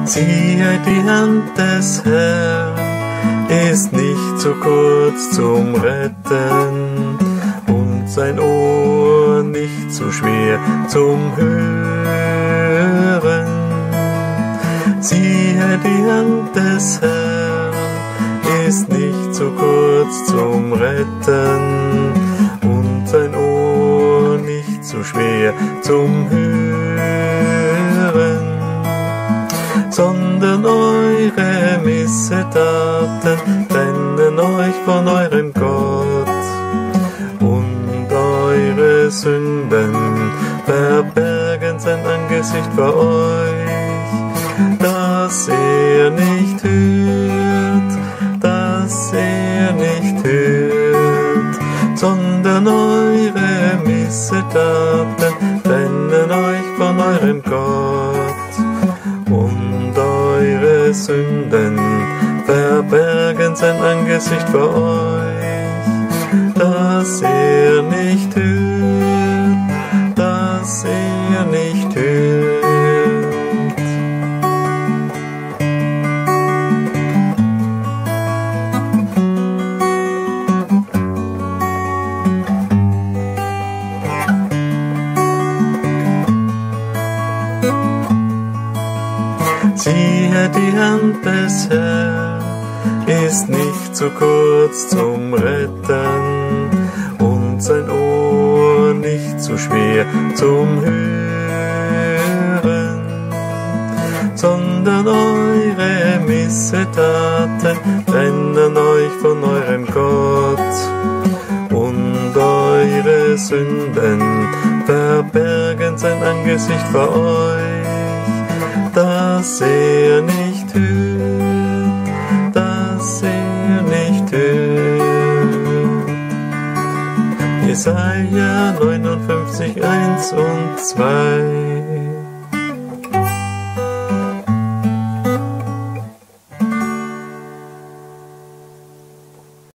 Siehe, die Hand des Herrn ist nicht zu kurz zum Retten und sein Ohr nicht zu schwer zum Hören. Siehe, die Hand des Herrn ist nicht zu kurz zum Retten und sein Ohr nicht zu schwer zum Hören, sondern eure Missetaten trennen euch von eurem Gott und eure Sünden verbergen sein Angesicht vor euch, dass er nicht hört, dass er nicht hört, sondern eure Missetaten trennen euch von eurem Gott und eure Sünden verbergen sein Angesicht vor euch, dass er nicht hört, dass er nicht hört. Siehe, die Hand des Herrn ist nicht zu kurz zum Retten und sein Ohr nicht zu schwer zum Hören, sondern eure Missetaten trennen euch von eurem Gott und eure Sünden verbergen sein Angesicht vor euch, dass er nicht hört, dass er nicht hört. Jesaja 59, 1 und 2.